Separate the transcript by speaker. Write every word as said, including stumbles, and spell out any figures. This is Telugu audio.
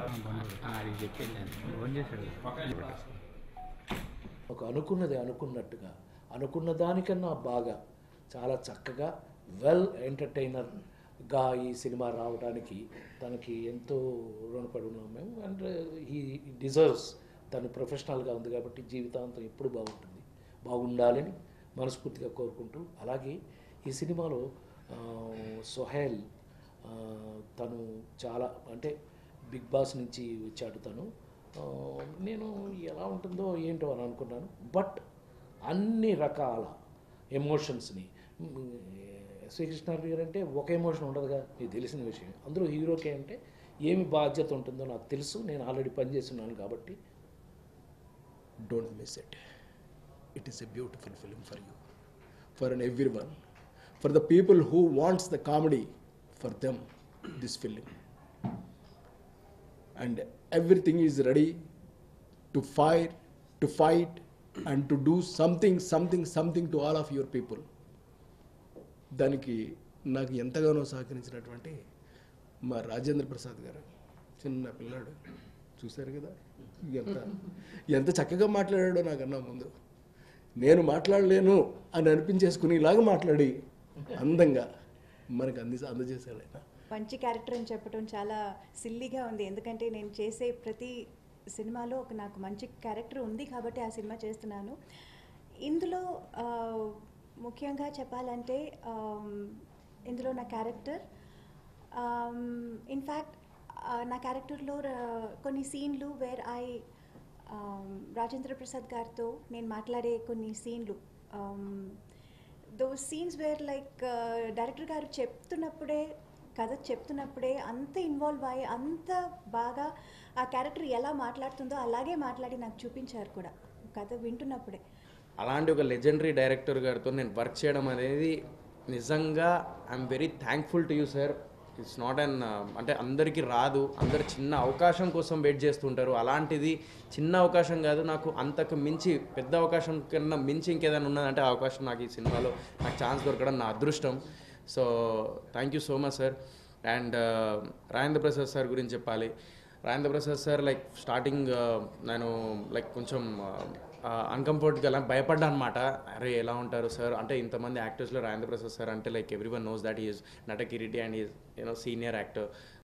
Speaker 1: ఒక అనుకున్నది అనుకున్నట్టుగా అనుకున్న దానికన్నా బాగా చాలా చక్కగా వెల్ ఎంటర్టైనర్గా ఈ సినిమా రావడానికి తనకి ఎంతో రుణపడి ఉన్నాం మేము. అండ్ హీ డిజర్వ్స్, తను ప్రొఫెషనల్గా ఉంది కాబట్టి జీవితాంతం ఎప్పుడు బాగుంటుంది, బాగుండాలని మనస్ఫూర్తిగా కోరుకుంటూ, అలాగే ఈ సినిమాలో సోహెల్ తను చాలా అంటే బిగ్ బాస్ నుంచి వచ్చాడు తను. నేను ఎలా ఉంటుందో ఏంటో అని అనుకున్నాను. బట్ అన్ని రకాల ఎమోషన్స్ని, శ్రీకృష్ణారెడ్డి గారు అంటే ఒక ఎమోషన్ ఉండదుగా, మీకు తెలిసిన విషయం. అందులో హీరోకి అంటే ఏమి బాధ్యత ఉంటుందో నాకు తెలుసు, నేను ఆల్రెడీ పనిచేస్తున్నాను కాబట్టి. Don't miss it. It is a beautiful film for you, for an everyone, for the people who wants the comedy, for them this film. And everything is ready to fire, to fight, and to do something, something, something to all of your people. దానికి నాకు ఎంతగానో సహకరించినటువంటి మా రాజేంద్ర ప్రసాద్ గారు, చిన్న పిల్లాడు, చూశారు కదా ఎంత ఎంత చక్కగా మాట్లాడాడో నాకన్నా ముందు. నేను మాట్లాడలేను అని అనిపించేసుకుని ఇలాగ మాట్లాడి అందంగా మనకు అంది అందజేశాడు ఆయన.
Speaker 2: మంచి క్యారెక్టర్ అని చెప్పడం చాలా సిల్లీగా ఉంది, ఎందుకంటే నేను చేసే ప్రతి సినిమాలో ఒక నాకు మంచి క్యారెక్టర్ ఉంది కాబట్టి ఆ సినిమా చేస్తున్నాను. ఇందులో ముఖ్యంగా చెప్పాలంటే ఇందులో నా క్యారెక్టర్, ఇన్ఫ్యాక్ట్ నా క్యారెక్టర్లో కొన్ని సీన్లు వేర్ ఐ రాజేంద్ర ప్రసాద్ గారితో నేను మాట్లాడే కొన్ని సీన్లు, those scenes where like director గారు చెప్తున్నప్పుడే కథ చెప్తున్నప్పుడే అంత ఇన్వాల్వ్ అయ్యి అంత బాగా ఆ క్యారెక్టర్ ఎలా మాట్లాడుతుందో అలాగే మాట్లాడి నాకు చూపించారు కూడా కథ వింటున్నప్పుడే.
Speaker 3: అలాంటి ఒక లెజెండరీ డైరెక్టర్ గారితో నేను వర్క్ చేయడం అనేది నిజంగా I'm very thankful to you sir. It's not an అంటే అందరికీ రాదు, అందరు చిన్న అవకాశం కోసం వెయిట్ చేస్తుంటారు. అలాంటిది చిన్న అవకాశం కాదు, నాకు అంతకు మించి పెద్ద అవకాశం కన్నా మించి ఇంకేదైనా ఉన్నదంటే ఆ అవకాశం నాకు ఈ సినిమాలో నాకు ఛాన్స్ దొరకడం నా అదృష్టం. So thank you so much sir. And Rajendra Prasad sir గురించి చెప్పాలి. Rajendra Prasad sir like starting నేను లైక్ కొంచెం అన్కంఫర్ట్గా అలా భయపడ్డా అనమాట. అరే ఎలా ఉంటారు సార్ అంటే, ఇంతమంది యాక్టర్స్లో రాజేంద్ర ప్రసాద్ సార్ అంటే like everyone knows that is నటకిరీటి and is you know senior actor.